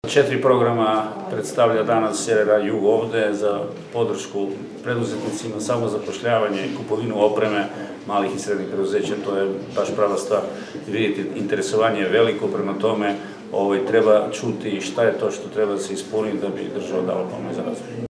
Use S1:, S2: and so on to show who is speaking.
S1: 4 programa predstavlja danas Severa Jug ovde za podršku preduzetnicima, samozapošljavanje i kupovinu opreme malih i srednjih preduzeća. To je baš prava stvar. Vidite, interesovanje je veliko, prema tome treba čuti šta je to što treba da se ispuni da bi država dala pomoć za razvoj.